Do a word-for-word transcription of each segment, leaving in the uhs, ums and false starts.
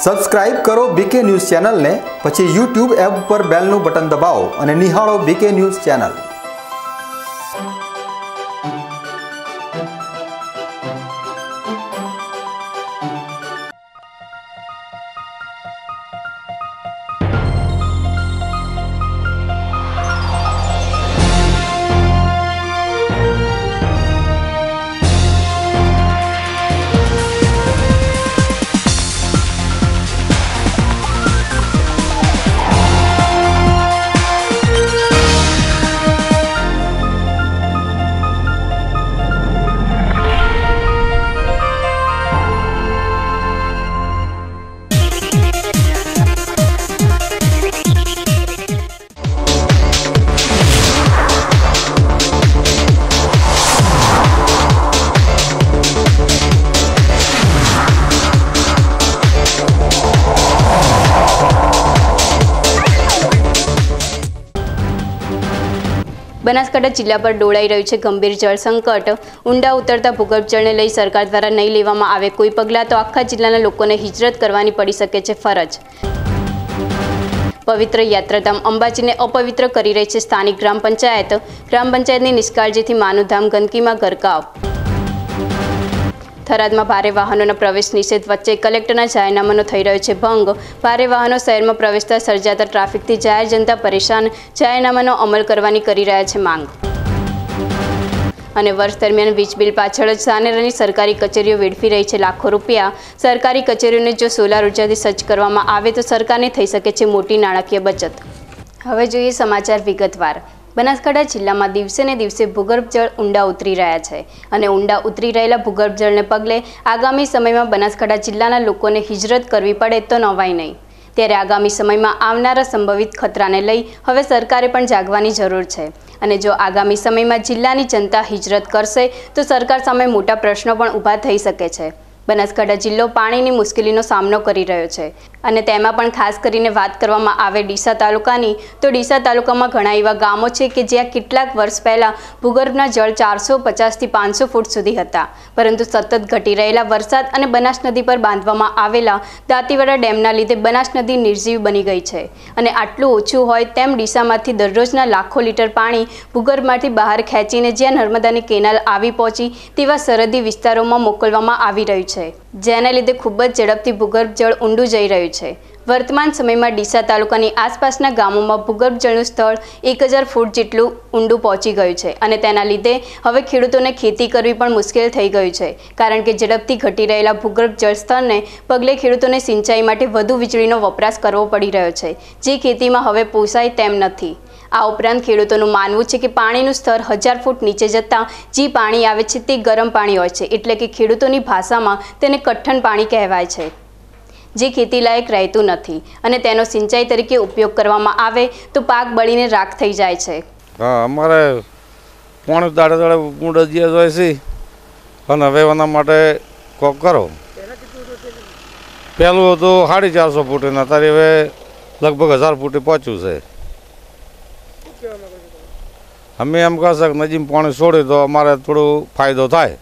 Subscribe કરો બીકે news ચેનલને, પછી યુટ્યુબ એપ પર બેલનું બટન દબાવો અને નિહાળો બીકે ન્યૂઝ ચેનલ। બનાસકાંઠા જિલ્લા પર ડોળાઈ રહ્યું છે ગંભીર જળ સંકટ। ઊંડા ઉતરતા ભૂગર્ભ જળને લઈ સરકાર દ્વારા નહીં લેવામાં આવે કોઈ પગલાં તો આખા જિલ્લાના લોકોને હિજરત કરવાની પડી શકે છે ફરજ। પવિત્ર યાત્રાધામ અંબાજીને અપવિત્ર કરી રહી છે સ્થાનિક ગ્રામ પંચાયત। ગ્રામ પંચાયતની નિષ્કાળજીથી માનું ધામ ગંદકીમાં ગરકાવ। થરાદમાં ભારે વાહનોના પ્રવેશ નિષેધ વચ્ચે કલેક્ટરના જાહેરનામાનો થઈ રહ્યો છે ભંગ। ભારે વાહનો શહેરમાં પ્રવેશતા સર્જાતા ટ્રાફિકથી જાહેર જનતા પરેશાન। જાહેરનામાનો અમલ કરવાની કરી રહ્યા છે માંગ। અને વર્ષ દરમિયાન વીજ બિલ પાછળ જ ધાનેરાની સરકારી કચેરીઓ વેડફી રહી છે લાખો રૂપિયા। સરકારી કચેરીઓને જો સોલાર ઉર્જાથી સજ્જ કરવામાં આવે તો સરકારને થઈ શકે છે મોટી નાણાકીય બચત। હવે જોઈએ સમાચાર વિગતવાર। બનાસકાંઠા જિલ્લામાં દિવસે ને દિવસે ભૂગર્ભ જળ ઊંડા ઉતરી રહ્યા છે અને ઊંડા ઉતરી રહેલા ભૂગર્ભ જળને પગલે આગામી સમયમાં બનાસકાંઠા જિલ્લાના લોકોને હિજરત કરવી પડે તો નવાઈ નહીં। ત્યારે આગામી સમયમાં આવનારા સંભવિત ખતરાને લઈ હવે સરકારે પણ જાગવાની જરૂર છે અને જો આગામી સમયમાં જિલ્લાની જનતા હિજરત કરશે તો સરકાર સામે મોટા પ્રશ્નો પણ ઊભા થઈ શકે છે। બનાસકાંઠા જિલ્લો પાણીની મુશ્કેલીનો સામનો કરી રહ્યો છે અને તેમાં પણ ખાસ કરીને વાત કરવામાં આવે ડીસા તાલુકાની તો ડીસા તાલુકામાં ઘણા એવા ગામો છે કે જ્યાં કેટલાક વર્ષ પહેલાં ભૂગર્ભના જળ ચારસો પચાસથી પાંચસો ફૂટ સુધી હતા, પરંતુ સતત ઘટી રહેલા વરસાદ અને બનાસ નદી પર બાંધવામાં આવેલા દાંતીવાડા ડેમના લીધે બનાસ નદી નિર્જીવ બની ગઈ છે અને આટલું ઓછું હોય તેમ ડીસામાંથી દરરોજના લાખો લીટર પાણી ભૂગર્ભમાંથી બહાર ખેંચીને જ્યાં નર્મદાની કેનાલ આવી પહોંચી તેવા સરહદી વિસ્તારોમાં મોકલવામાં આવી રહ્યું છે, જેના લીધે ખૂબ જ ઝડપથી ભૂગર્ભ જળ ઊંડું જઈ રહ્યું છે। વર્તમાન સમયમાં ડીસા તાલુકાની આસપાસના ગામોમાં ભૂગર્ભ જળનું સ્થળ એક હજાર ફૂટ જેટલું ઊંડું પહોંચી ગયું છે અને તેના લીધે હવે ખેડૂતોને ખેતી કરવી પણ મુશ્કેલ થઈ ગયું છે, કારણ કે ઝડપથી ઘટી રહેલા ભૂગર્ભ જળ સ્તરને પગલે ખેડૂતોને સિંચાઈ માટે વધુ વીજળીનો વપરાશ કરવો પડી રહ્યો છે, જે ખેતીમાં હવે પોસાય તેમ નથી। આ ઉપરાંત ખેડૂતોનું માનવું છે કે પાણીનું સ્તર હજાર ફૂટ નીચે જતાં જે પાણી આવે છે તે ગરમ પાણી હોય છે, એટલે કે ખેડૂતોની ભાષામાં તેને કઠણ પાણી કહેવાય છે, જે ખેતીલાયક રહેતું નથી અને તેનો સિંચાઈ તરીકે ઉપયોગ કરવામાં આવે તો પાક બળીને રાખ થઈ જાય છે। હા, અમારે પાણી દાડે દાડે ઊંડ જ હોય છે અને હવે એના માટે કોક કરો। પહેલું હતું સાડી ચારસો ફૂટ ને અત્યારે હવે લગભગ હજાર ફૂટે પહોંચ્યું છે। અમે એમ કહેશે કે નજીમ પાણી છોડે તો અમારે થોડો ફાયદો થાય।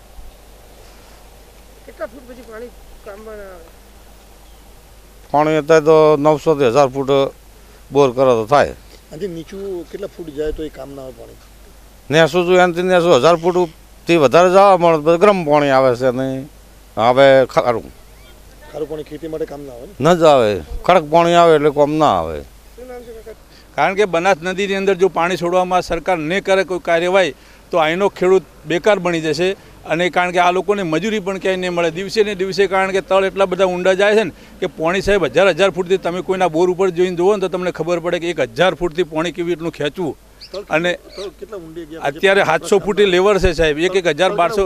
પાણી અત્યારે તો નવસો થી હજાર ફૂટ બોર કરો તો થાય। નીચું કેટલા ફૂટ જાય તો એ કામ ના આવે પાણી? નેસો જો એનાથી નેસો હજાર ફૂટથી વધારે જવા મળે ગરમ પાણી આવે છે ને હવે ખારું ખારું પાણી ખેતી માટે કામ ના આવે ન જ આવે, કડક પાણી આવે એટલે કામ ના આવે। કારણ કે બનાસ નદીની અંદર જો પાણી છોડવામાં સરકાર ન કરે કોઈ કાર્યવાહી તો અહીંનો ખેડૂત બેકાર બની જશે અને કારણ કે આ લોકોને મજૂરી પણ ક્યાંય નહીં મળે દિવસે ને દિવસે, કારણ કે તળ એટલા બધા ઊંડા જાય છે ને કે પાણી સાહેબ હજાર હજાર ફૂટથી તમે કોઈના બોર ઉપર જોઈને જુઓ ને તો તમને ખબર પડે કે એક હજાર ફૂટથી પાણી કેવી રીતનું ખેંચવું અને અત્યારે સાતસો ફૂટથી લેવર છે સાહેબ, એક એક હજાર બારસો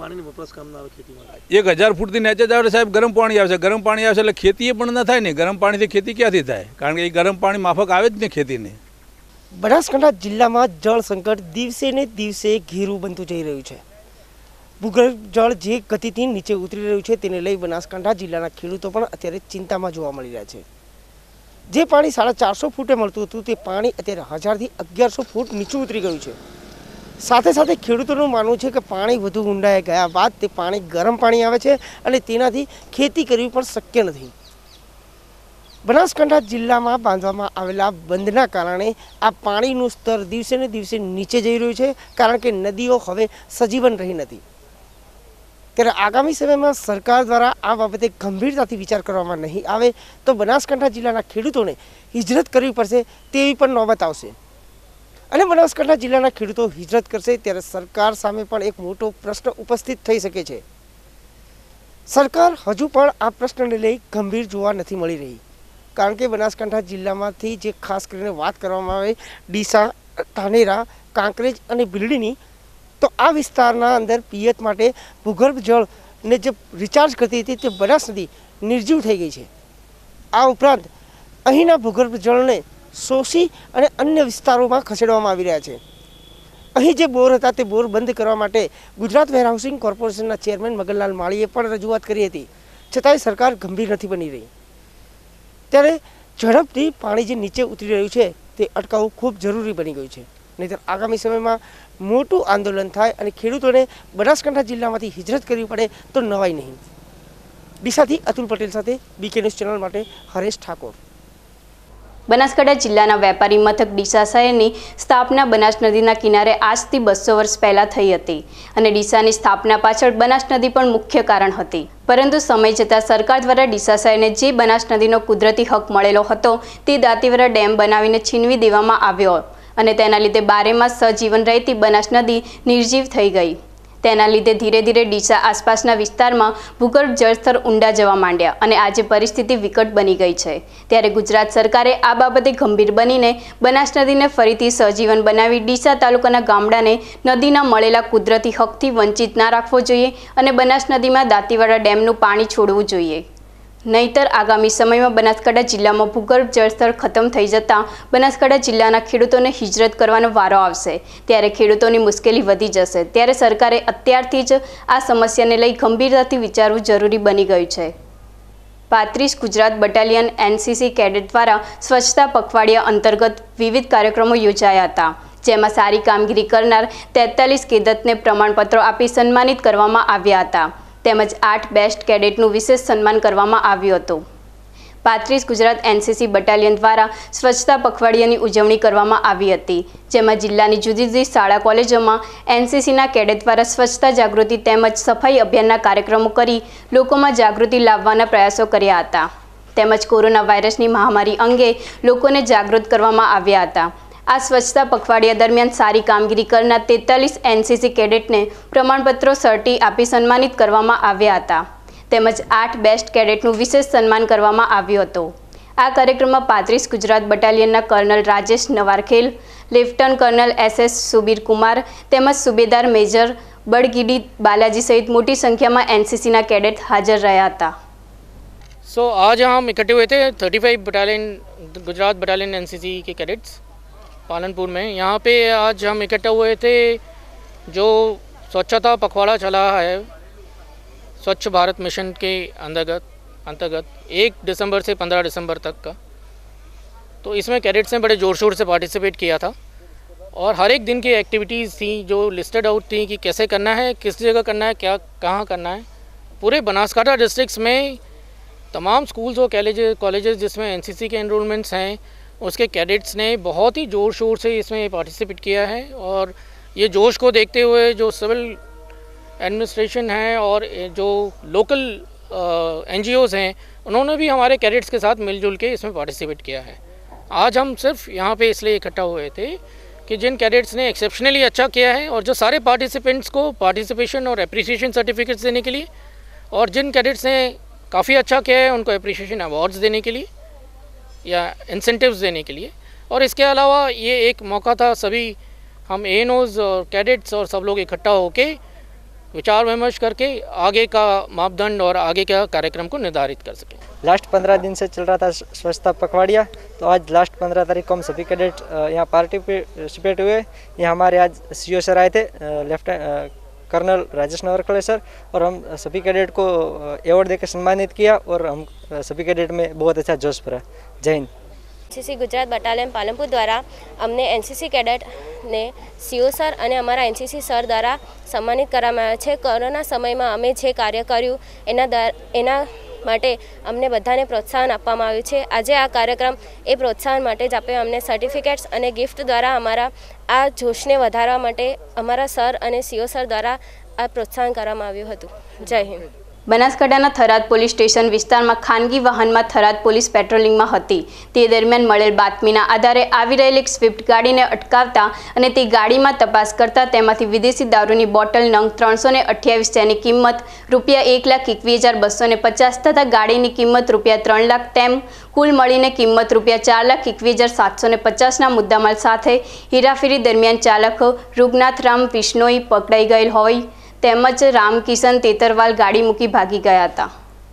એક હજાર ફૂટથી નીચે જ આવે સાહેબ ગરમ પાણી આવશે, ગરમ પાણી આવશે એટલે ખેતી પણ ન થાય ને, ગરમ પાણીથી ખેતી ક્યાંથી થાય, કારણ કે એ ગરમ પાણી માફક આવે જ ને ખેતીને। બનાસકાંઠા જિલ્લામાં જળ સંકટ દિવસે ને દિવસે ઘેરું બનતું જઈ રહ્યું છે। ભૂગર્ભ જળ જે ગતિથી નીચે ઉતરી રહ્યું છે તેને લઈ બનાસકાંઠા જિલ્લાના ખેડૂતો પણ અત્યારે ચિંતામાં જોવા મળી રહ્યા છે। જે પાણી સાડા ચારસો ફૂટે મળતું હતું તે પાણી અત્યારે હજારથી અગિયારસો ફૂટ નીચું ઉતરી ગયું છે। સાથે સાથે ખેડૂતોનું માનવું છે કે પાણી વધુ ઊંડાઈ ગયા બાદ તે પાણી ગરમ પાણી આવે છે અને તેનાથી ખેતી કરવી પણ શક્ય નથી। બનાસકાંઠા જિલ્લામાં બાંધવામાં આવેલા બંધના કારણે આ પાણીનું સ્તર દિવસે ને દિવસે નીચે જઈ રહ્યું છે, કારણ કે નદીઓ હવે સજીવન રહી નથી। ત્યારે આગામી સમયમાં સરકાર દ્વારા આ બાબતે ગંભીરતાથી વિચાર કરવામાં નહીં આવે તો બનાસકાંઠા જિલ્લાના ખેડૂતોને હિજરત કરવી પડશે તેવી પણ નોબત આવશે। અને બનાસકાંઠા જિલ્લાના ખેડૂતો હિજરત કરશે ત્યારે સરકાર સામે પણ એક મોટો પ્રશ્ન ઉપસ્થિત થઈ શકે છે। સરકાર હજુ પણ આ પ્રશ્નને લઈ ગંભીર જોવા નથી મળી રહી, કારણ કે બનાસકાંઠા જિલ્લામાંથી જે ખાસ કરીને વાત કરવામાં આવે ડીસા, ધાનેરા, કાંકરેજ અને ભીલડીની, તો આ વિસ્તારના અંદર પિયત માટે ભૂગર્ભ જળને જે રિચાર્જ કરતી હતી તે બનાસ નદી નિર્જીવ થઈ ગઈ છે। આ ઉપરાંત અહીંના ભૂગર્ભ જળને શોષી અને અન્ય વિસ્તારોમાં ખસેડવામાં આવી રહ્યા છે। અહીં જે બોર હતા તે બોર બંધ કરવા માટે ગુજરાત વેરહાઉસિંગ કોર્પોરેશનના ચેરમેન મગનલાલ માળીએ પણ રજૂઆત કરી હતી, છતાંય સરકાર ગંભીર નથી બની રહી। ત્યારે ઝડપથી પાણી જે નીચે ઉતરી રહ્યું છે તે અટકાવવું ખૂબ જરૂરી બની ગયું છે, નહીંતર આગામી સમયમાં મોટું આંદોલન થાય અને ખેડૂતોને બનાસકાંઠા જિલ્લામાંથી હિજરત કરવી પડે તો નવાઈ નહીં। ડીસાથી અતુલ પટેલ સાથે બીકે ન્યૂઝ ચેનલ માટે હરેશ ઠાકોર। બનાસકાંઠા જિલ્લાના વેપારી મથક ડીસા શહેરની સ્થાપના બનાસ નદીના કિનારે આજથી બસો વર્ષ પહેલાં થઈ હતી અને ડીસાની સ્થાપના પાછળ બનાસ નદી પણ મુખ્ય કારણ હતી, પરંતુ સમય જતાં સરકાર દ્વારા ડીસા શહેરને જે બનાસ નદીનો કુદરતી હક મળેલો હતો તે દાંતીવાડા ડેમ બનાવીને છીનવી દેવામાં આવ્યો અને તેના લીધે બારેમાસ સજીવન રહેતી બનાસ નદી નિર્જીવ થઈ ગઈ। તેના લીધે ધીરે ધીરે ડીસા આસપાસના વિસ્તારમાં ભૂગર્ભ જળસ્તર ઊંડા જવા માંડ્યા અને આજે પરિસ્થિતિ વિકટ બની ગઈ છે। ત્યારે ગુજરાત સરકારે આ બાબતે ગંભીર બનીને બનાસ નદીને ફરીથી સજીવન બનાવી ડીસા તાલુકાના ગામડાને નદીના મળેલા કુદરતી હકથી વંચિત ના રાખવો જોઈએ અને બનાસ નદીમાં દાંતીવાડા ડેમનું પાણી છોડવું જોઈએ, નહીતર આગામી સમયમાં બનાસકાંઠા જિલ્લામાં ભૂગર્ભ જળસ્તર ખતમ થઈ જતાં બનાસકાંઠા જિલ્લાના ખેડૂતોને હિજરત કરવાનો વારો આવશે, ત્યારે ખેડૂતોની મુશ્કેલી વધી જશે। ત્યારે સરકારે અત્યારથી જ આ સમસ્યાને લઈ ગંભીરતાથી વિચારવું જરૂરી બની ગયું છે। પાંત્રીસ ગુજરાત બટાલિયન એનસીસી કેડેટ દ્વારા સ્વચ્છતા પખવાડિયા અંતર્ગત વિવિધ કાર્યક્રમો યોજાયા હતા, જેમાં સારી કામગીરી કરનાર તેતાલીસ કેડેટને પ્રમાણપત્રો આપી સન્માનિત કરવામાં આવ્યા હતા, તેમજ આઠ બેસ્ટ કેડેટનું વિશેષ સન્માન કરવામાં આવ્યું હતું। પાંત્રીસ ગુજરાત એનસીસી બટાલિયન દ્વારા સ્વચ્છતા પખવાડિયાની ઉજવણી કરવામાં આવી હતી, જેમાં જિલ્લાની જુદી જુદી શાળા કોલેજોમાં એનસીસીના કેડેટ દ્વારા સ્વચ્છતા જાગૃતિ તેમજ સફાઈ અભિયાનના કાર્યક્રમો કરી લોકોમાં જાગૃતિ લાવવાના પ્રયાસો કર્યા હતા, તેમજ કોરોના વાયરસની મહામારી અંગે લોકોને જાગૃત કરવામાં આવ્યા હતા। આ સ્વચ્છતા પખવાડિયા દરમિયાન સારી કામગીરી કરનાર તેતાલીસ એનસીસી કેડેટને પ્રમાણપત્રો સર્ટી આપી સન્માનિત કરવામાં આવ્યા હતા, તેમજ આઠ બેસ્ટ કેડેટનું વિશેષ સન્માન કરવામાં આવ્યું હતું। આ કાર્યક્રમમાં પાંત્રીસ ગુજરાત બટાલિયનના colonel Rajesh Nawarkhele, lieutenant colonel S S Subir Kumar તેમજ સુબેદાર મેજર બળગીડી બાલાજી સહિત મોટી સંખ્યામાં એનસીસીના કેડેટ હાજર રહ્યા હતા। सो so, आज हम इकट्ठे हुए थे thirty five battalion Gujarat battalion NCC के कैडेट्स पालनपुर में। यहाँ पे आज हम इकट्ठे हुए थे जो स्वच्छता पखवाड़ा चला है स्वच्छ भारत मिशन के अंतर्गत अंतर्गत एक दिसंबर से पंद्रह दिसंबर तक का। तो इसमें कैडेट्स ने बड़े ज़ोर शोर से पार्टिसिपेट किया था और हर एक दिन की एक्टिविटीज़ थी जो लिस्टेड आउट थी कि कैसे करना है, किस जगह करना है, क्या कहाँ करना है। पूरे बनासकांठा डिस्ट्रिक्ट्स में तमाम स्कूल्स और कॉलेजेस कॉलेजेस जिसमें एनसीसी के एनरोलमेंट्स हैं उसके कैडेट्स ने बहुत ही ज़ोर शोर से इसमें पार्टिसिपेट किया है और ये जोश को देखते हुए जो सिविल एडमिनिस्ट्रेशन है और जो लोकल एनजीओज़ हैं उन्होंने भी हमारे कैडेट्स के साथ मिलजुल के इसमें पार्टिसिपेट किया है। आज हम सिर्फ यहाँ पे इसलिए इकट्ठा हुए थे कि जिन कैडेट्स ने एक्सेप्शनली अच्छा किया है और जो सारे पार्टिसिपेंट्स को पार्टिसिपेशन और एप्रिसिएशन सर्टिफिकेट्स देने के लिए और जिन कैडेट्स ने काफ़ी अच्छा किया है उनको एप्रिसिएशन अवार्ड्स देने के लिए या इंसेंटिव्स देने के लिए। और इसके अलावा ये एक मौका था सभी हम एएनओज़ और कैडेट्स और सब लोग इकट्ठा होके विचार विमर्श करके आगे का मापदंड और आगे का कार्यक्रम को निर्धारित कर सकें। लास्ट पंद्रह दिन से चल रहा था स्वच्छता पखवाड़िया, तो आज लास्ट पंद्रह तारीख को हम सभी कैडेट यहाँ पार्टिसिपेट हुए। यहाँ हमारे आज सीओ सर आए थे, lieutenant colonel Rajesh Nawarkhele sir, और हम सभी कैडेट को अवार्ड देकर सम्मानित किया और हम सभी कैडेट में बहुत अच्छा जोश भरा। जय हिंद। एनसीसी गुजरात बटालियन पालनपुर द्वारा अमने एनसीसी कैडेट ने सीओ सर અને અમારા એનસીસી સર દ્વારા સન્માનિત કરવામાં આવ્યા છે। કોરોના સમયમાં અમે જે કાર્ય કર્યું એના એના માટે અમને બધાને પ્રોત્સાહન આપવામાં આવ્યું છે. આજે આ કાર્યક્રમ એ પ્રોત્સાહન માટે જ આપે અમને સર્ટિફિકેટ્સ અને ગિફ્ટ દ્વારા અમારા આ જોશને વધારવા માટે અમારા સર અને સીઓ સર દ્વારા આ પ્રોત્સાહન કરવામાં આવ્યું હતું. જય હિન્દ. બનાસકાંઠાના થરાદ પોલીસ સ્ટેશન વિસ્તારમાં ખાનગી વાહનમાં થરાદ પોલીસ પેટ્રોલિંગમાં હતી. તે દરમિયાન મળેલ બાતમીના આધારે આવી રહેલી એક સ્વિફ્ટ ગાડીને અટકાવતા અને તે ગાડીમાં તપાસ કરતા તેમાંથી વિદેશી દારૂની બોટલ નંગ ત્રણસો ને અઠ્યાવીસ જેની કિંમત રૂપિયા એક લાખ એકવીસ હજાર બસો ને પચાસ તથા ગાડીની કિંમત રૂપિયા ત્રણ લાખ તેમ કુલ મળીને કિંમત રૂપિયા ચાર લાખ એકવીસ હજાર સાતસો ને પચાસના મુદ્દામાલ સાથે હેરાફેરી દરમિયાન ચાલક રૂગનાથરામ વિશ્નોઈ પકડાઈ ગયેલ હોય તેમજ રામકિશન તેતરવાલ ગાડી મૂકી ભાગી ગયા હતા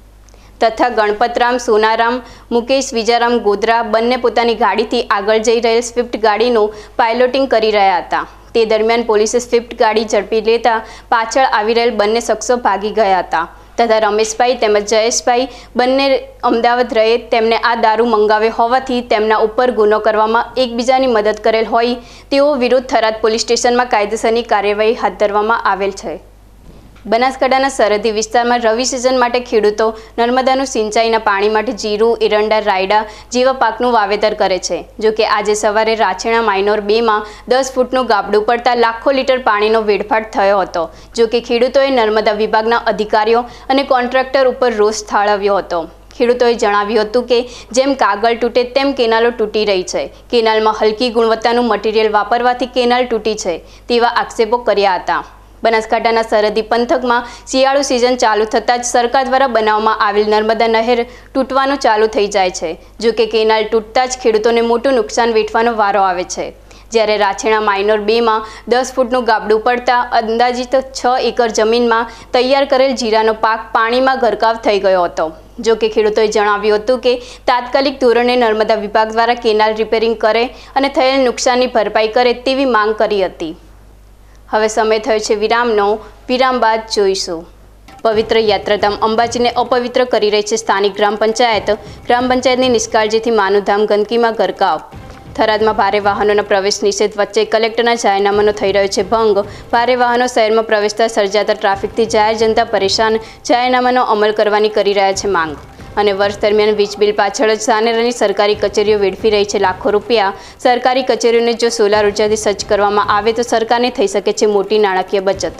તથા ગણપતરામ સોનારામ મુકેશ વિજારામ ગોધરા બંને પોતાની ગાડીથી આગળ જઈ રહેલ સ્વિફ્ટ ગાડીનું પાયલોટિંગ કરી રહ્યા હતા. તે દરમિયાન પોલીસે સ્વિફ્ટ ગાડી ઝડપી લેતા પાછળ આવી રહેલ બંને શખ્સો ભાગી ગયા હતા તથા રમેશભાઈ તેમજ જયેશભાઈ બંને અમદાવાદ રહે તેમને આ દારૂ મંગાવ્યો હોવાથી તેમના ઉપર ગુનો કરવામાં એકબીજાની મદદ કરેલ હોય તેઓ વિરુદ્ધ થરાદ પોલીસ સ્ટેશનમાં કાયદેસરની કાર્યવાહી હાથ ધરવામાં આવેલ છે. બનાસકાંઠાના સરહદી વિસ્તારમાં રવિ સિઝન માટે ખેડૂતો નર્મદાનું સિંચાઈના પાણી માટે જીરું, એરંડા, રાયડા જેવા પાકનું વાવેતર કરે છે. જો કે આજે સવારે રાછેણા માઇનોર બેમાં દસ ફૂટનું ગાબડું પડતા લાખો લીટર પાણીનો વેડફાટ થયો હતો. જો કે ખેડૂતોએ નર્મદા વિભાગના અધિકારીઓ અને કોન્ટ્રાક્ટર ઉપર રોષ ઠાલવ્યો હતો. ખેડૂતોએ જણાવ્યું હતું કે જેમ કાગળ તૂટે તેમ કેનાલો તૂટી રહી છે. કેનાલમાં હલકી ગુણવત્તાનું મટીરિયલ વાપરવાથી કેનાલ તૂટી છે તેવા આક્ષેપો કર્યા હતા. બનાસકાંઠાના સરહદી પંથકમાં શિયાળુ સિઝન ચાલુ થતાં જ સરકાર દ્વારા બનાવવામાં આવેલ નર્મદા નહેર તૂટવાનું ચાલુ થઈ જાય છે. જો કે કેનાલ તૂટતા જ ખેડૂતોને મોટું નુકસાન વેઠવાનો વારો આવે છે. જ્યારે રાછેણા માઇનોર બેમાં દસ ફૂટનું ગાબડું પડતા અંદાજિત છ એકર જમીનમાં તૈયાર કરેલ જીરાનો પાક પાણીમાં ગરકાવ થઈ ગયો હતો. જો કે ખેડૂતોએ જણાવ્યું હતું કે તાત્કાલિક ધોરણે નર્મદા વિભાગ દ્વારા કેનાલ રિપેરિંગ કરે અને થયેલ નુકસાનની ભરપાઈ કરે તેવી માંગ કરી હતી. હવે સમય થયો છે વિરામનો. વિરામ બાદ જોઈશું. પવિત્ર યાત્રાધામ અંબાજીને અપવિત્ર કરી રહી છે સ્થાનિક ગ્રામ પંચાયત. ગ્રામ પંચાયતની નિષ્કાળજીથી માનુધામ ગંદકીમાં ગરકાવ. થરાદમાં ભારે વાહનોના પ્રવેશ નિષેધ વચ્ચે કલેક્ટરના જાહેરનામાનો થઈ રહ્યો છે ભંગ. ભારે વાહનો શહેરમાં પ્રવેશતા સર્જાતા ટ્રાફિકથી જાહેર જનતા પરેશાન. જાહેરનામાનો અમલ કરવાની કરી રહ્યા છે માંગ. અને વર્ષ દરમિયાન વીજ બિલ પાછળ જ સાનેરાની સરકારી કચેરીઓ વેડફી રહી છે લાખો રૂપિયા. સરકારી કચેરીઓને જો સોલાર ઉર્જાથી સજ્જ કરવામાં આવે તો સરકારને થઈ શકે છે મોટી નાણાકીય બચત.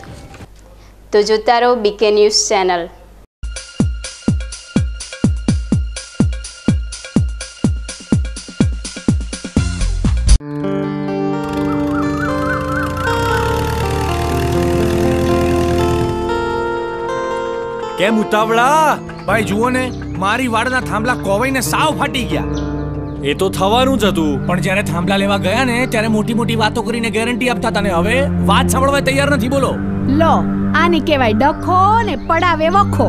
તો જોતા રહો બીકે ન્યૂઝ ચેનલ. કેમ ઉતાવળા? ભાઈ જુઓ ને, મારી વાડના થાંભલા કોવાઈને સાવ ફાટી ગયા. એ તો થવાનું જ હતું, પણ જ્યારે થાંભલા લેવા ગયા ને ત્યારે મોટી મોટી વાતો કરીને ગેરંટી આપતા હતા ને હવે વાત સાંભળવા તૈયાર નથી. બોલો લો, આને કહેવાય ડખો ને પડાવે વખો.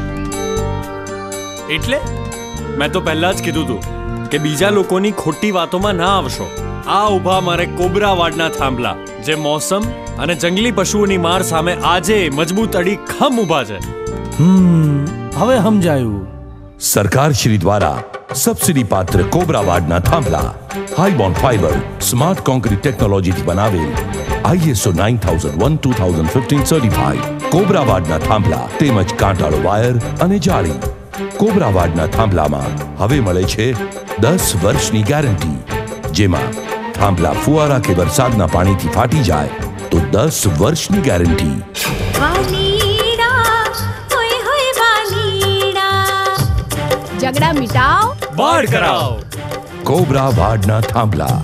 એટલે મેં તો પહેલા જ કીધું તું કે બીજા લોકોની ખોટી વાતોમાં ના આવશો. આ ઊભા મારે કોબરા વાડના થાંભલા, જે મોસમ અને જંગલી પશુઓની માર સામે આજે મજબૂત અડીખમ ઊભા છે. હમ હવે સમજાયું. સરકાર શ્રી દ્વારા સબસિડી પાત્ર કોબરા વાડના થાંભલા high bond fibre smart concrete ટેકનોલોજીથી બનાવેલ ISO nine thousand one two thousand fifteen certified Cobra વાડના થાંભલા તેમજ કાંટાળો વાયર અને જાળી. કોબરા વાડના થાંભલામાં હવે મળે છે દસ વર્ષની ગેરંટી, જેમાં થાંભલા ફુવારા કે વરસાદના પાણીથી ફાટી જાય તો દસ વર્ષની ગેરંટી. झगड़ा मिटाओ, बाढ़ कराओ. कोबरा वाडना थांभला.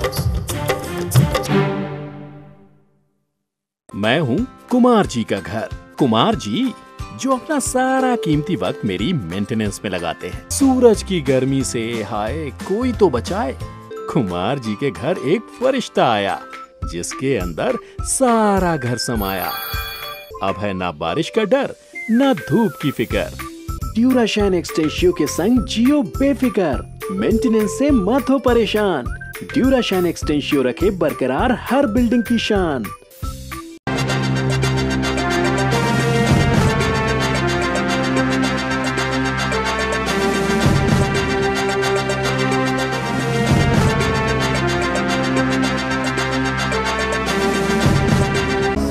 मैं हूँ कुमार जी का घर. कुमार जी जो अपना सारा कीमती वक्त मेरी मेंटेनेंस में लगाते हैं. सूरज की गर्मी से हाय कोई तो बचाए. कुमार जी के घर एक फरिश्ता आया जिसके अंदर सारा घर समाया. अब है ना बारिश का डर ना धूप की फिकर. ड्यूराशाइन एक्सटेंशियो के संग जियो बेफिकर. मेंटेनेंस से मत हो परेशान. ड्यूराशाइन एक्सटेंशियो रखे बरकरार हर बिल्डिंग की शान.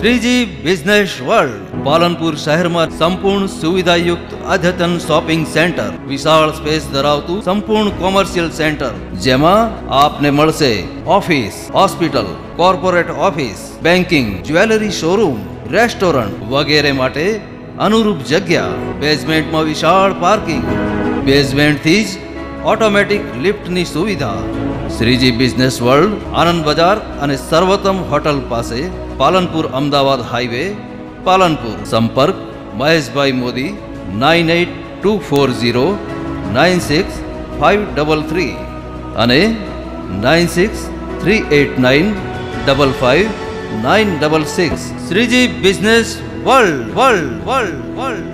શ્રીજી બિઝનેસ વર્લ્ડ પાલનપુર શહેરમાં સંપૂર્ણ સુવિધાયુક્ત અદ્યતન શોપિંગ સેન્ટર, વિશાળ સ્પેસ ધરાવતું સંપૂર્ણ કોમર્શિયલ સેન્ટર, જેમાં આપને મળશે office, hospital, corporate office, banking, jewellery showroom, restaurant વગેરે માટે અનુરૂપ જગ્યા, બેઝમેન્ટમાં વિશાળ પાર્કિંગ, બેઝમેન્ટથી જ ઓટોમેટિક લિફ્ટની સુવિધા. શ્રીજી બિઝનેસ વર્લ્ડ આનંદ બજાર અને સર્વોત્તમ હોટલ પાસે, પાલનપુર અમદાવાદ હાઈવે, પાલનપુર. સંપર્ક Maheshbhai Modi nine eight two four zero nine six five double three અને nine six three eight nine double five nine double six. Shriji business world world world world.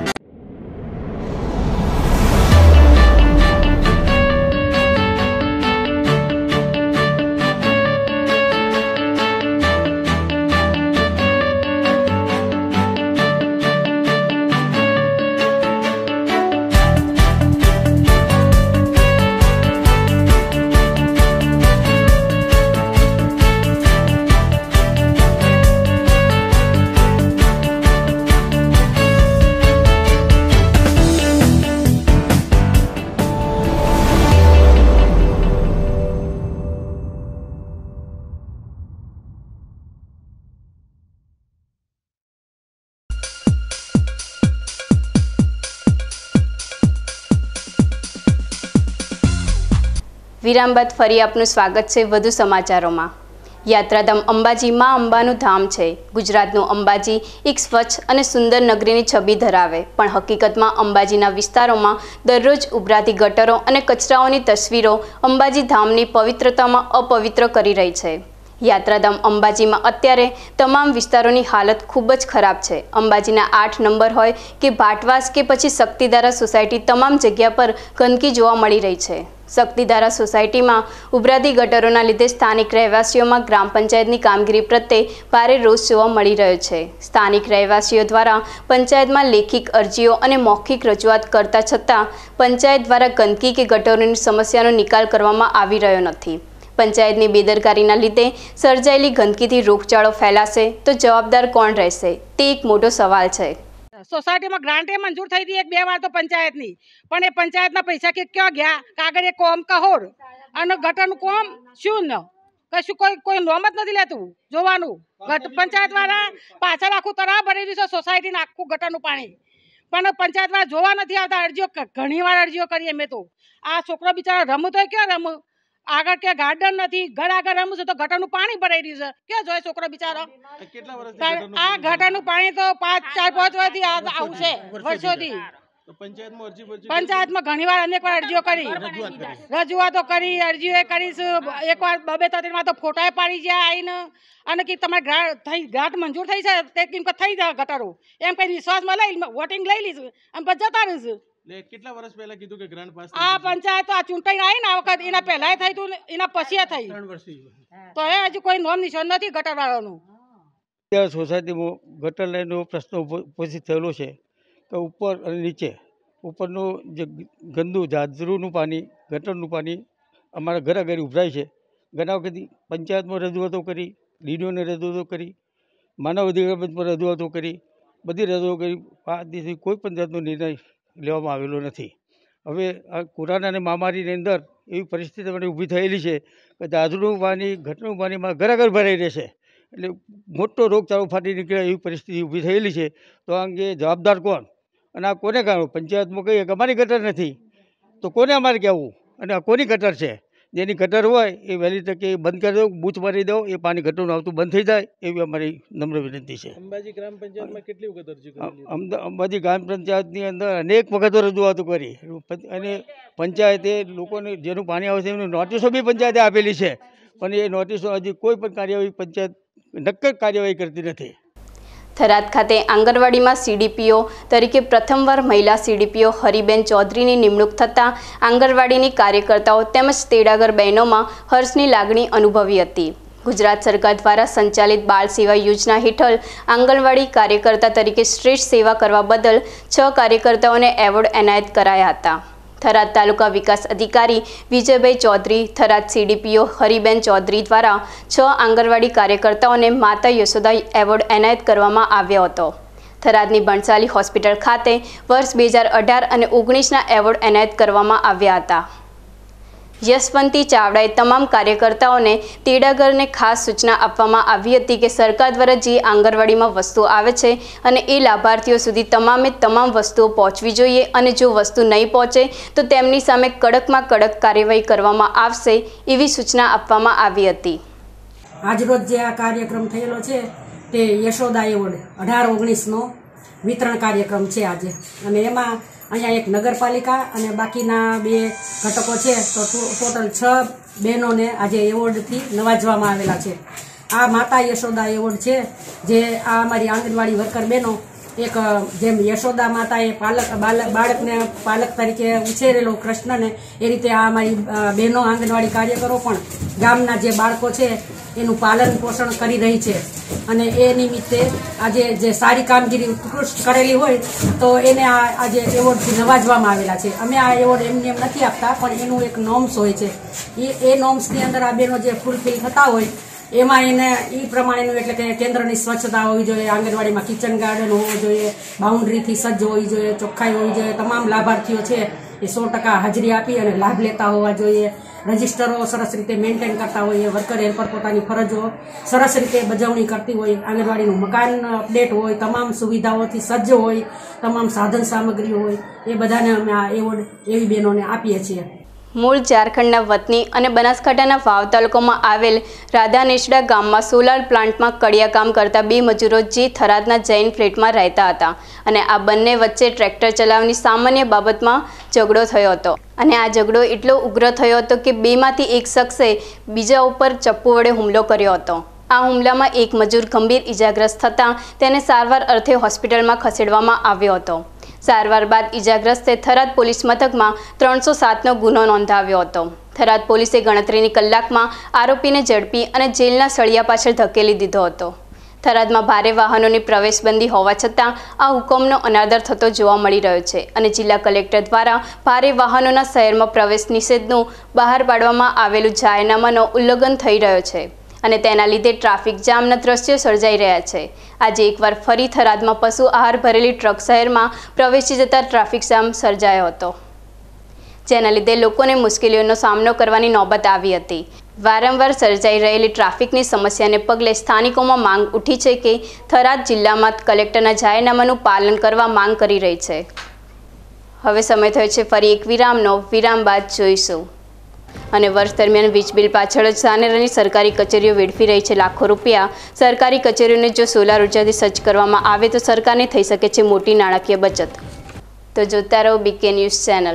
વિરામ બાદ ફરી આપનું સ્વાગત છે વધુ સમાચારોમાં. યાત્રાધામ અંબાજી માં અંબાનું ધામ છે. ગુજરાતનું અંબાજી એક સ્વચ્છ અને સુંદર નગરીની છબી ધરાવે, પણ હકીકતમાં અંબાજીના વિસ્તારોમાં દરરોજ ઉભરાતી ગટરો અને કચરાઓની તસવીરો અંબાજી ધામની પવિત્રતામાં અપવિત્ર કરી રહી છે. યાત્રાધામ અંબાજીમાં અત્યારે તમામ વિસ્તારોની હાલત ખૂબ જ ખરાબ છે. અંબાજીના આઠ નંબર હોય કે ભાટવાસ કે પછી શક્તિધારા સોસાયટી, તમામ જગ્યા પર ગંદકી જોવા મળી રહી છે. શક્તિધારા સોસાયટીમાં ઉભરાતી ગટરોના લીધે સ્થાનિક રહેવાસીઓમાં ગ્રામ પંચાયતની કામગીરી પ્રત્યે ભારે રોષ જોવા મળી રહ્યો છે. સ્થાનિક રહેવાસીઓ દ્વારા પંચાયતમાં લેખિત અરજીઓ અને મૌખિક રજૂઆત કરતા છતાં પંચાયત દ્વારા ગંદકી કે ગટરોની સમસ્યાનો નિકાલ કરવામાં આવી રહ્યો નથી. પંચાયતની બેદરકારીના લીધે સર્જાયેલી ગંદકીથી રોગચાળો ફેલાશે તો જવાબદાર કોણ રહેશે, તે એક મોટો સવાલ છે. સોસાયટીમાં ગ્રાન્ટ એ મંજૂર થઈ હતી એક બે વાર તો પંચાયતની, પણ એ પંચાયતના પૈસા કે ક્યાં ગયા? કાગળ એ કોમ કહોડ અને ગટરનું કોમ શું ન કશું કોઈ કોઈ નોમ જ નથી લેતું જોવાનું. પંચાયત વાળા પાછળ આખું તળાવ ભરેલું છે સોસાયટીને, આખું ગટરનું પાણી, પણ પંચાયત વાળા જોવા નથી આવતા. અરજીઓ ઘણી વાર અરજીઓ કરીએ મેં તો. આ છોકરો બિચારો રમતો હોય ક્યાં રમ? આગળ કે ગાર્ડન નથી, ઘર આગળ રમવું છે તો ગટરનું પાણી ભરાઈ રહ્યું છે, ક્યાં જોય છોકરો બિચારો? આ ગટરનું પાણી તો પાંચ ચાર પાંચ વર્ષથી આવું છે, વર્ષોથી. પંચાયતમાં ઘણી વાર અનેક વાર અરજીઓ કરી, રજૂઆતો કરી, અરજીઓ કરીશું. એક વાર બબે ત્રણ વાર તો ફોટા પાડી જાય આવીને, અને કે તમારે થઈ ગ્રાન્ટ મંજૂર થઈ છે તે કેમ કે થઈ જાય ગટરો, એમ કઈ વિશ્વાસમાં લઈ વોટિંગ લઈ લીધું અને પછી જતા રહીશું. કેટલા વર્ષ પહેલા કીધું કે ગ્રાન્ટ પાસ? આ પંચાયત આ ચૂંટાઈ આવી ને આ વખત, એના પહેલા થઈ તું, એના પછી થઈ, તો એ હજુ કોઈ નોમ નિશાન નથી ગટર વાળાનું. સોસાયટીમાં ગટર લાઈનનો પ્રશ્ન ઉપસ્થિત થયેલો છે કે ઉપર અને નીચે ઉપરનું જે ગંદુ જાજરૂનું પાણી, ગટરનું પાણી અમારા ઘરે ઘરે ઉભરાય છે. ઘણા વખતથી પંચાયતમાં રજૂઆતો કરી, ડીડીઓને રજૂઆતો કરી, માનવ અધિકાર પર રજૂઆતો કરી, બધી રજૂઆતો કરી, પાંચ દિવસથી કોઈ પણ જાતનો નિર્ણય લેવામાં આવેલો નથી. હવે આ કોરોના અને મહામારીની અંદર એવી પરિસ્થિતિ મને ઊભી થયેલી છે કે જાજરૂનું પાણી, ગટરનું પાણીમાં ઘરે ઘર ભરાઈ રહેશે, એટલે મોટો રોગચાળો ફાટી નીકળે એવી પરિસ્થિતિ ઊભી થયેલી છે. તો આ અંગે જવાબદાર કોણ અને આ કોને કાઢો? પંચાયતમાં કહીએ કે અમારી ગટર નથી તો કોને અમારે કહેવું? અને આ કોની ગટર છે? જેની ગટર હોય એ વહેલી તકે બંધ કરી દો, બૂચ મારી દો, એ પાણી ગટરનું આવતું બંધ થઈ જાય એવી અમારી નમ્ર વિનંતી છે. અંબાજી ગ્રામ પંચાયતમાં કેટલી વખત અરજી કરી? અંબાજી ગ્રામ પંચાયતની અંદર અનેક વખતો રજૂઆતો કરી, અને પંચાયતે લોકોને જેનું પાણી આવે છે એની નોટિસો બી પંચાયતે આપેલી છે, પણ એ નોટિસો હજી કોઈ પણ કાર્યવાહી પંચાયત નક્કર કાર્યવાહી કરતી નથી. થરાદ ખાતે આંગણવાડીમાં સીડીપીઓ તરીકે પ્રથમવાર મહિલા સીડીપીઓ હરિબેન ચૌધરીની નિમણૂક થતાં આંગણવાડીની કાર્યકર્તાઓ તેમજ તેડાગર બહેનોમાં હર્ષની લાગણી અનુભવી હતી. ગુજરાત સરકાર દ્વારા સંચાલિત બાળ સેવા યોજના હેઠળ આંગણવાડી કાર્યકર્તા તરીકે શ્રેષ્ઠ સેવા કરવા બદલ છ કાર્યકર્તાઓને એવોર્ડ એનાયત કરાયા હતા. થરાદ તાલુકા વિકાસ અધિકારી વિજયભાઈ ચૌધરી, થરાદ સીડીપીઓ હરિબેન ચૌધરી દ્વારા છ આંગણવાડી કાર્યકર્તાઓને માતા યશોદા એવોર્ડ એનાયત કરવામાં આવ્યો હતો. થરાદની બણસાલી હોસ્પિટલ ખાતે વર્ષ બે હજાર અઢાર અને ઓગણીસના એવોર્ડ એનાયત કરવામાં આવ્યા હતા. યશવંતી ચાવડાએ તમામ કાર્યકર્તાઓને તેડાગરને ખાસ સૂચના આપવામાં આવી હતી કે સરકાર દ્વારા જે આંગણવાડીમાં વસ્તુઓ આવે છે અને એ લાભાર્થીઓ સુધી તમામે તમામ વસ્તુઓ પહોંચવી જોઈએ અને જો વસ્તુ નહીં પહોંચે તો તેમની સામે કડકમાં કડક કાર્યવાહી કરવામાં આવશે એવી સૂચના આપવામાં આવી હતી. આજરોજ જે આ કાર્યક્રમ થયેલો છે તે યશોદા એવોર્ડ અઢાર ઓગણીસનો વિતરણ કાર્યક્રમ છે આજે, અને એમાં અહીંયા એક નગરપાલિકા અને બાકીના બે ઘટકો છે, તો ટોટલ છ બહેનોને આજે એવોર્ડથી નવાજવામાં આવેલા છે. આ માતા યશોદા એવોર્ડ છે, જે આ અમારી આંગણવાડી વર્કર બહેનો એક જેમ યશોદા માતાએ પાલક બાળકને પાલક તરીકે ઉછેરેલો કૃષ્ણને, એ રીતે આ અમારી બહેનો આંગણવાડી કાર્યકરો પણ ગામના જે બાળકો છે એનું પાલન પોષણ કરી રહી છે, અને એ નિમિત્તે આજે જે સારી કામગીરી ઉત્કૃષ્ટ કરેલી હોય તો એને આ આજે એવોર્ડથી નવાજવામાં આવેલા છે. અમે આ એવોર્ડ એમને એમ નથી આપતા, પણ એનું એક નોર્મ્સ હોય છે. એ એ નોર્મ્સની અંદર આ બહેનો જે ફૂલફિલ થતા હોય એમાં એને એ પ્રમાણેનું, એટલે કે કેન્દ્રની સ્વચ્છતા હોવી જોઈએ, આંગણવાડીમાં કિચન ગાર્ડન હોવો જોઈએ, બાઉન્ડ્રીથી સજ્જ હોવી જોઈએ, ચોખ્ખાઈ હોવી જોઈએ, તમામ લાભાર્થીઓ છે એ સો ટકા હાજરી આપી અને લાભ લેતા હોવા જોઈએ, રજિસ્ટરો સરસ રીતે મેન્ટેન કરતા હોઈએ, વર્કર હેલ્પર પોતાની ફરજો સરસ રીતે બજાવણી કરતી હોય, આંગણવાડીનું મકાન અપડેટ હોય, તમામ સુવિધાઓથી સજ્જ હોય, તમામ સાધન સામગ્રી હોય, એ બધાને અમે આ એવોર્ડ એવી બહેનોને આપીએ છીએ. મૂળ ઝારખંડના વતની અને બનાસકાંઠાના વાવ તાલુકામાં આવેલ રાધાનેસડા ગામમાં સોલાર પ્લાન્ટમાં કડિયા કામ કરતા બે મજૂરો જે થરાદના જૈન ફ્લેટમાં રહેતા હતા, અને આ બંને વચ્ચે ટ્રેક્ટર ચલાવવાની સામાન્ય બાબતમાં ઝઘડો થયો હતો. અને આ ઝઘડો એટલો ઉગ્ર થયો હતો કે બેમાંથી એક શખ્સે બીજા ઉપર ચપ્પુ વડે હુમલો કર્યો હતો. આ હુમલામાં એક મજૂર ગંભીર ઇજાગ્રસ્ત થતાં તેને સારવાર અર્થે હોસ્પિટલમાં ખસેડવામાં આવ્યો હતો. સારવાર બાદ ઇજાગ્રસ્તે થરાદ પોલીસ મથકમાં ત્રણસો સાતનો ગુનો નોંધાવ્યો હતો. થરાદ પોલીસે ગણતરીની કલાકમાં આરોપીને ઝડપી અને જેલના સળિયા પાછળ ધકેલી દીધો હતો. થરાદમાં ભારે વાહનોની પ્રવેશબંધી હોવા છતાં આ હુકમનો અનાદર થતો જોવા મળી રહ્યો છે, અને જિલ્લા કલેક્ટર દ્વારા ભારે વાહનોના શહેરમાં પ્રવેશ નિષેધનું બહાર પાડવામાં આવેલું જાહેરનામાનો ઉલ્લંઘન થઈ રહ્યો છે, અને તેના લીધે ટ્રાફિક જામના દ્રશ્યો સર્જાઈ રહ્યા છે. આજે એકવાર ફરી થરાદમાં પશુ આહાર ભરેલી ટ્રક શહેરમાં પ્રવેશી જતા ટ્રાફિક જામ સર્જાયો હતો, જેના લીધે લોકોને મુશ્કેલીઓનો સામનો કરવાની નોબત આવી હતી. વારંવાર સર્જાઈ રહેલી ટ્રાફિકની સમસ્યાને પગલે સ્થાનિકોમાં માંગ ઉઠી છે કે થરાદ જિલ્લામાં કલેક્ટરના જાહેરનામાનું પાલન કરવા માંગ કરી રહી છે. હવે સમય થયો છે ફરી એક વિરામનો. વિરામ બાદ જોઈશું. અને વર્ષ દરમિયાન વીજ બિલ પાછળ જ ધાનેરાની સરકારી કચેરીઓ વેડફી રહી છે લાખો રૂપિયા. સરકારી કચેરીઓને જો સોલાર ઉર્જાથી સજ્જ કરવામાં આવે તો સરકારને થઈ શકે છે મોટી નાણાકીય બચત. તો જોતા રહો BK news channel.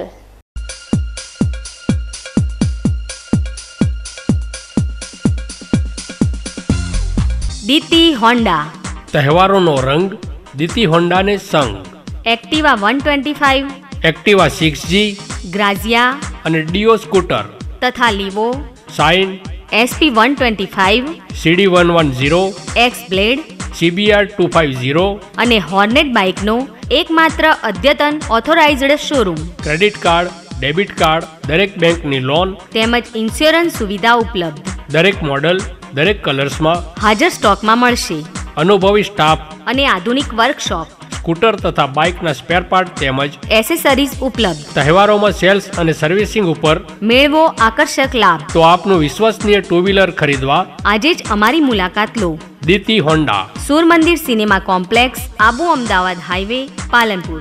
Diti Honda, તહેવારોનો રંગ દીતી હોન્ડાને સંગ. Activa one twenty five, Activa six G, Grazia અને ડીઓ સ્કૂટર તથા Livo, Shine, SP one twenty five, CD one one zero, X Blade, CBR two five zero અને હોર્નેટ બાઇકનો એકમાત્ર અદ્યતન authorised showroom. Credit card, debit card, દરેક બેંકની loan તેમજ insurance સુવિધા ઉપલબ્ધ. દરેક મોડલ, દરેક કલર્સમાં હાજર સ્ટોકમાં મળશે. અનુભવી સ્ટાફ અને આધુનિક વર્કશોપ, સ્કૂટર તથા બાઇકના સ્પેર પાર્ટ તેમજ એસેસરીઝ ઉપલબ્ધ. તહેવારોમાં સેલ્સ અને સર્વિસિંગ ઉપર મેળવો આકર્ષક લાભ. તો આપનું વિશ્વસનીય ટુ વ્હીલર ખરીદવા આજે જ અમારી મુલાકાત લો. દીતી Honda, Sur Mandir cinema complex, Abu Ahmedabad highway, Palanpur.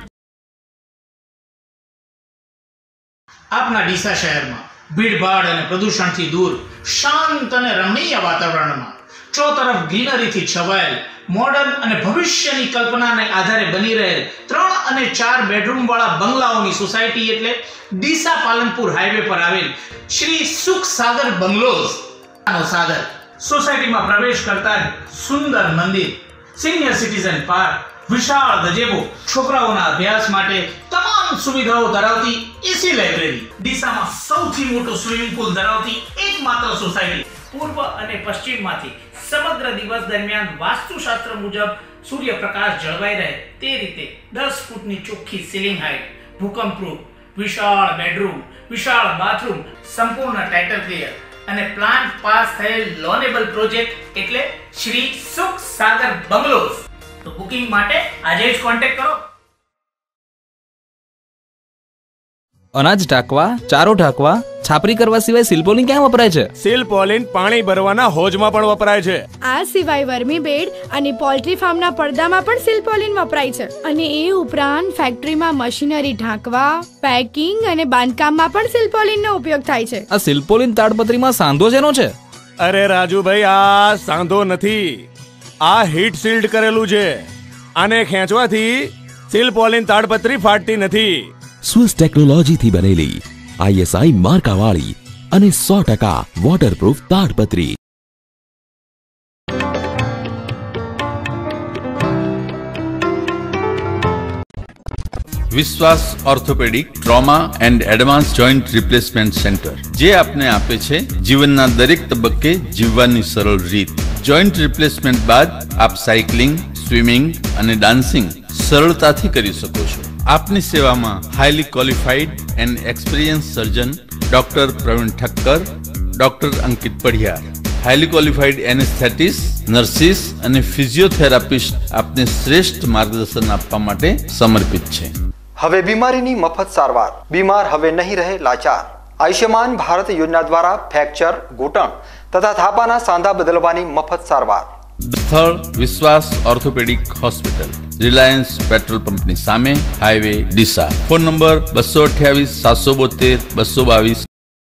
આપના ડીસા શહેરમાં ભીડભાડ અને પ્રદૂષણથી દૂર શાંત અને રમણીય વાતાવરણમાં ચોતરફ ગ્રીનરીથી છવાયેલ મોડર્ન અને ભવિષ્યની કલ્પનાને આધારે બની રહેલ ત્રણ અને ચાર બેડરૂમ વાળા બંગલાઓની સોસાયટી એટલે ડીસા પાલનપુર હાઈવે પર આવેલ શ્રી સુખ સાગર બંગલોઝ નો સાગર. સોસાયટીમાં પ્રવેશ કરતા સુંદર મંદિર, સિનિયર સિટીઝન પાર્ક, વિશાળ ગજેબો, છોકરાઓના અભ્યાસ માટે તમામ સુવિધાઓ ધરાવતી એસી લાઇબ્રેરી, ડીસામાં સૌથી મોટો સ્વિમિંગ પુલ ધરાવતી એકમાત્ર સોસાયટી. પૂર્વ અને પશ્ચિમમાંથી સમગ્ર દિવસ દરમિયાન વાસ્તુશાસ્ત્ર મુજબ સૂર્યપ્રકાશ જળવાઈ રહે તે રીતે દસ ફૂટની ચોખ્ખી સીલિંગ હાઇટ, ભૂકંપપ્રૂફ વિશાળ બેડરૂમ, વિશાળ બાથરૂમ, સંપૂર્ણ ટાઇટલ ક્લિયર અને પ્લાન પાસ થયેલ લોનેબલ પ્રોજેક્ટ એટલે શ્રી સુખ સાગર બંગલોઝ. તો બુકિંગ માટે આજે જ કોન્ટેક્ટ કરો. અનાજ ઢાંકવા, ચારો ઢાંકવા, છાપરી કરવા સિવાય સિલ્પોલિન ક્યાં વપરાય છે? સિલ્પોલિન પાણી ભરવાના હોજમાં પણ વપરાય છે. આ સિવાય વર્મી બેડ અને પોલ્ટ્રી ફાર્મના પડદામાં પણ સિલ્પોલિન વપરાય છે. અને એ ઉપરાંત ફેક્ટરીમાં મશીનરી ઢાંકવા, પેકિંગ અને બાંધકામમાં પણ સિલ્પોલિનનો ઉપયોગ થાય છે. આ સિલ્પોલિન તાડપત્રીમાં સાંધો શેનો છે? અરે રાજુભાઈ, આ સાંધો નથી, આ હીટ શીલ્ડ કરેલું છે. આને ખેંચવાથી સિલ્પોલિન તાડપત્રી ફાટતી નથી. સ્વિસ ટેકનોલોજીથી બનેલી આઈએસઆઈ માર્કાવાળી અને સો ટકા વોટરપ્રૂફ તાડપત્રી. Vishwas orthopaedic trauma and advance joint replacement centre, જે આપને આપે છે જીવનના દરેક તબક્કે જીવવાની સરળ રીત. જોઈન્ટ રિપ્લેસમેન્ટ બાદ આપ સાયકલિંગ, સ્વિમિંગ અને ડાન્સિંગ સરળતાથી કરી શકો છો. આપની સેવામાં highly qualified and experience surgeon doctor Pravin Thakkar, doctor Ankit Padhiyar, highly qualified anaesthetist, nurses અને ફિઝિયોથેરાપિસ્ટ આપને શ્રેષ્ઠ માર્ગદર્શન આપવા માટે સમર્પિત છે. હવે બીમારીની મફત સારવાર, બીમાર હવે નહીં રહે લાચાર. આયુષ્યમાન ભારત યોજના દ્વારા ફ્રેક્ચર, ઘૂંટણ તથા થાપાના સાંધા બદલવાની મફત સારવાર. સ્થળ વિશ્વાસ ઓર્થોપેડિક હોસ્પિટલ, રિલાયન્સ પેટ્રોલ પંપની સામે, હાઈવે ડીસા. ફોન નંબર બસો અઠ્યાવીસ સાતસો બોતેર બસો બાવીસ.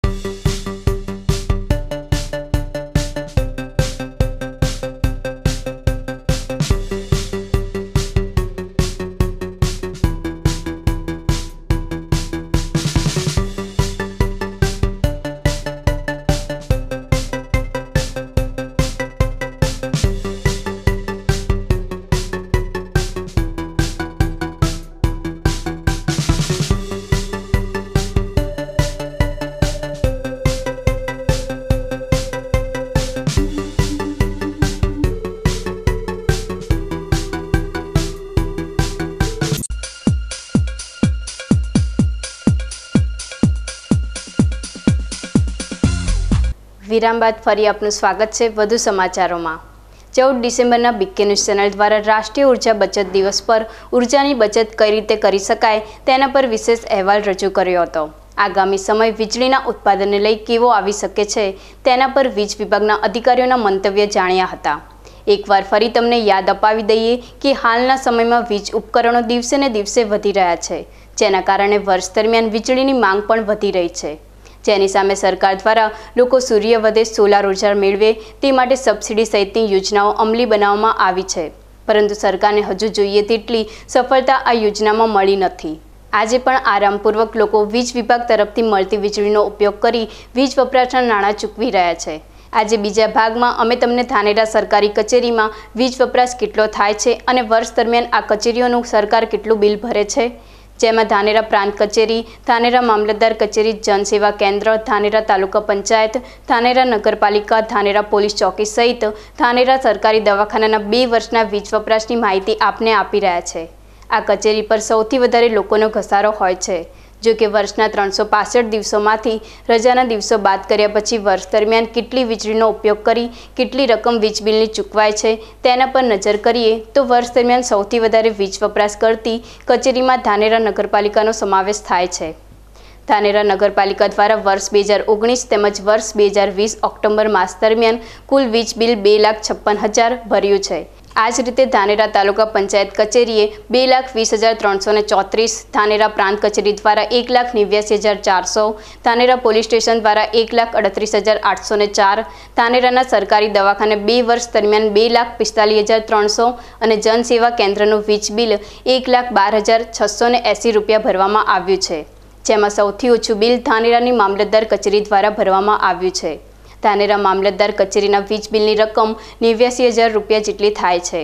વિરામ બાદ ફરી આપનું સ્વાગત છે. વધુ સમાચારોમાં ચૌદ ડિસેમ્બરના બીકે ન્યૂઝ ચેનલ દ્વારા રાષ્ટ્રીય ઉર્જા બચત દિવસ પર ઉર્જાની બચત કઈ રીતે કરી શકાય તેના પર વિશેષ અહેવાલ રજૂ કર્યો હતો. આગામી સમય વીજળીના ઉત્પાદનને લઈ કેવો આવી શકે છે તેના પર વીજ વિભાગના અધિકારીઓના મંતવ્ય જાણ્યા હતા. એકવાર ફરી તમને યાદ અપાવી દઈએ કે હાલના સમયમાં વીજ ઉપકરણો દિવસે ને દિવસે વધી રહ્યા છે, જેના કારણે વર્ષ દરમિયાન વીજળીની માંગ પણ વધી રહી છે. જેની સામે સરકાર દ્વારા લોકો સૂર્ય વધે સોલાર ઉર્જા મેળવે તે માટે સબસિડી સહિતની યોજનાઓ અમલી બનાવવામાં આવી છે, પરંતુ સરકારને હજુ જોઈએ તેટલી સફળતા આ યોજનામાં મળી નથી. આજે પણ આરામપૂર્વક લોકો વીજ વિભાગ તરફથી મળતી વીજળીનો ઉપયોગ કરી વીજ વપરાશના નાણાં ચૂકવી રહ્યા છે. આજે બીજા ભાગમાં અમે તમને ધાનેરા સરકારી કચેરીમાં વીજ વપરાશ કેટલો થાય છે અને વર્ષ દરમિયાન આ કચેરીઓનું સરકાર કેટલું બિલ ભરે છે, જેમાં ધાનેરા પ્રાંત કચેરી, ધાનેરા મામલતદાર કચેરી, જનસેવા કેન્દ્ર, ધાનેરા તાલુકા પંચાયત, ધાનેરા નગરપાલિકા, ધાનેરા પોલીસ ચોકી સહિત ધાનેરા સરકારી દવાખાનાના બે વર્ષના વીજ વપરાશની માહિતી આપને આપી રહ્યા છે. આ કચેરી પર સૌથી વધારે લોકોનો ઘસારો હોય છે. જો કે વર્ષના ત્રણસો પાસઠ દિવસોમાંથી રજાના દિવસો બાદ કર્યા પછી વર્ષ દરમિયાન કેટલી વીજળીનો ઉપયોગ કરી કેટલી રકમ વીજ બિલની ચૂકવાય છે તેના પર નજર કરીએ તો વર્ષ દરમિયાન સૌથી વધારે વીજ વપરાશ કરતી કચેરીમાં ધાનેરા નગરપાલિકાનો સમાવેશ થાય છે. ધાનેરા નગરપાલિકા દ્વારા વર્ષ બે હજાર ઓગણીસ તેમજ વર્ષ બે હજાર વીસ ઓક્ટોબર માસ દરમિયાન કુલ વીજ બિલ બે લાખ છપ્પન હજાર ભર્યું છે. આ જ રીતે ધાનેરા તાલુકા પંચાયત કચેરીએ બે લાખ વીસ હજાર ત્રણસો ને ચોત્રીસ, ધાનેરા પ્રાંત કચેરી દ્વારા એક લાખ નેવ્યાસી હજાર ચારસો, ધાનેરા પોલીસ સ્ટેશન દ્વારા એક લાખ અડત્રીસ હજાર આઠસો ને ચાર, ધાનેરાના સરકારી દવાખાને બે વર્ષ દરમિયાન બે લાખ પિસ્તાલીસ હજાર ત્રણસો અને જનસેવા કેન્દ્રનું વીજ બિલ એક લાખ બાર હજાર છસો ને એંસી રૂપિયા ભરવામાં આવ્યું છે, જેમાં સૌથી ઓછું બિલ ધાનેરાની મામલતદાર કચેરી દ્વારા ભરવામાં આવ્યું છે. ધાનેરા મામલતદાર કચેરીના વીજ બિલની રકમ નેવ્યાસી હજાર રૂપિયા જેટલી થાય છે.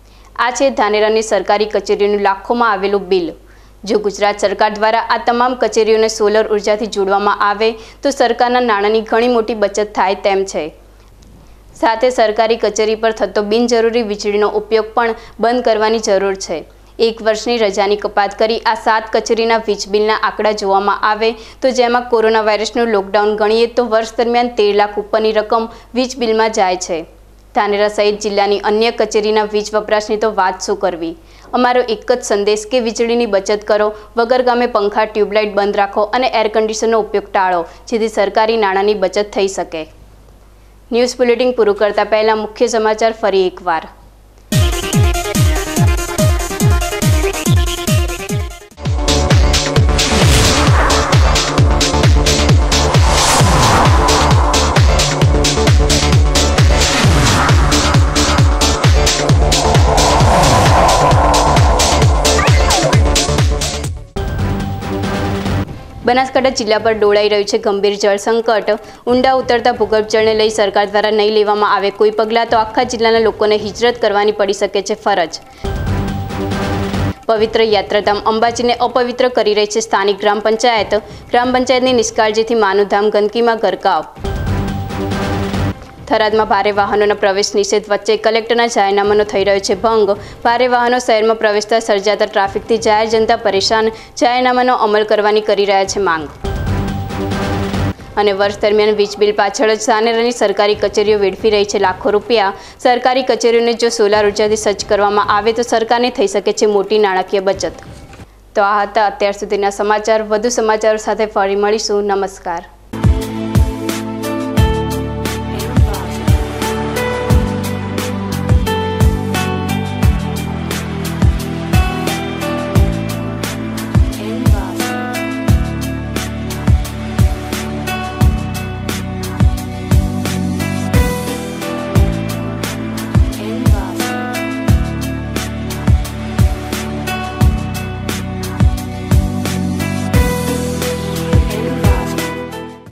આ છે ધાનેરાની સરકારી કચેરીઓનું લાખોમાં આવેલું બિલ. જો ગુજરાત સરકાર દ્વારા આ તમામ કચેરીઓને સોલર ઉર્જાથી જોડવામાં આવે તો સરકારના નાણાંની ઘણી મોટી બચત થાય તેમ છે. સાથે સરકારી કચેરી પર થતો બિનજરૂરી વીજળીનો ઉપયોગ પણ બંધ કરવાની જરૂર છે. એક વર્ષની રજાની કપાત કરી આ સાત કચેરીના વીજ બિલના આંકડા જોવામાં આવે તો જેમાં કોરોના વાયરસનું લોકડાઉન ગણીએ તો વર્ષ દરમિયાન તેર લાખ ઉપરની રકમ વીજ બિલમાં જાય છે। ધાનેરા સહિત જિલ્લાની અન્ય કચેરીના વીજ વપરાશની તો વાત શું કરવી। અમારો એક જ સંદેશ કે વીજળીની બચત કરો, વગર ગામે પંખા ટ્યુબલાઇટ બંધ રાખો અને એર કન્ડિશનરનો ઉપયોગ ટાળો, જેથી સરકારી નાણાંની બચત થઈ શકે। ન્યૂઝ બુલેટિન પૂરું કરતા પહેલા મુખ્ય સમાચાર ફરી એકવાર। બનાસકાંઠા જિલ્લા પર ડોળાઈ રહ્યું છે ગંભીર જળ સંકટ। ઊંડા ઉતરતા ભૂગર્ભ જળને લઈ સરકાર દ્વારા નહીં લેવામાં આવે કોઈ પગલાં તો આખા જિલ્લાના લોકોને હિજરત કરવાની પડી શકે છે ફરજ। પવિત્ર યાત્રાધામ અંબાજીને અપવિત્ર કરી રહી છે સ્થાનિક ગ્રામ પંચાયત। ગ્રામ પંચાયતની નિષ્કાળજીથી માનું ધામ ગંદકીમાં ગરકાવ। થરાદમાં ભારે વાહનોના પ્રવેશ નિષેધ વચ્ચે કલેક્ટરના જાહેરનામાનો થઈ રહ્યો છે ભંગ। ભારે વાહનો શહેરમાં પ્રવેશતા સર્જાતા ટ્રાફિકથી જાહેર જનતા પરેશાન। જાહેરનામાનો અમલ કરવાની કરી રહ્યા છે માંગ। અને વર્ષ દરમિયાન વીજ બિલ પાછળ જ ધાનેરાની સરકારી કચેરીઓ વેડફી રહી છે લાખો રૂપિયા। સરકારી કચેરીઓને જો સોલાર ઉર્જાથી સજ્જ કરવામાં આવે તો સરકારને થઈ શકે છે મોટી નાણાકીય બચત। તો આ હતા અત્યાર સુધીના સમાચાર। વધુ સમાચારો સાથે ફરી મળીશું। નમસ્કાર।